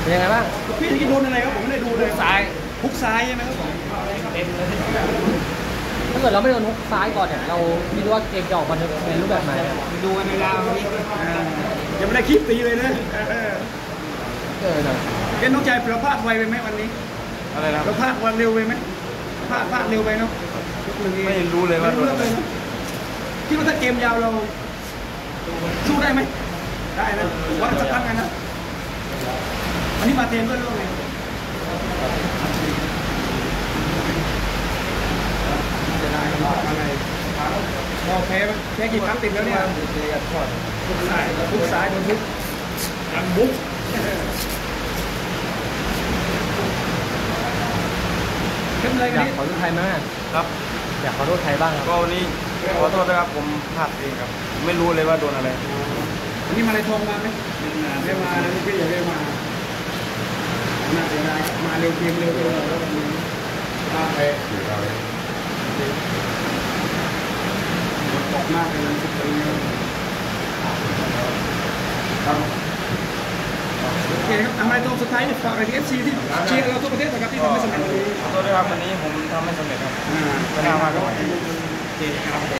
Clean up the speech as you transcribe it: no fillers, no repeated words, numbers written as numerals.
เป็นยังไงบ้างพี่ที่โดนอะไรครับผมไม่ได้ดูเลยซ้ายฮุกซ้ายใช่ไหมครับผมเต็มเลยถ้าเกิดเราไม่โดนฮุกซ้ายก่อนเนี่ยเราคิดว่าเกมจะออกมาในรูปแบบไหนดูกันในราวนี้ยังไม่ได้คลิปตีเลยนะเกมน้องใจเราพลาดไวไปไหมวันนี้อะไรนะเราพลาดวันเร็วไปไหมพลาดเร็วไปเนาะไม่รู้เลยว่าโดนอะไรคิดว่าถ้าเกมยาวเราสู้ได้ไหมได้นะวัดสักครั้งกันนะอันนี้มาเทนด้วยหรือไงจะได้อะไรพอแพ้กี่ครั้งติดแล้วเนี่ยทุกสายโดนทุกอันบุ๊กเข้มเลยกันนี่ขอโทษใครมากครับอยากขอโทษใครบ้างครับก็วันนี้ขอโทษนะครับผมพลาดเองครับไม่รู้เลยว่าโดนอะไรอันนี้มาในทองมาไหมไม่มาแล้วพี่อย่าได้มาน่าจะได้มาเร็วเกมเร็วแล้ววันนี้ไปตกมากเลยนะสุดเลยครับโอเคครับทำไมตรงสุดท้ายฝากอะไรที่ FC ที่เชียร์เราทั่วประเทศนะครับที่ทำไม่สำเร็จวันนี้ขอโทษด้วยครับวันนี้ผมทำไม่สำเร็จครับชนะมาก็โอเคครับ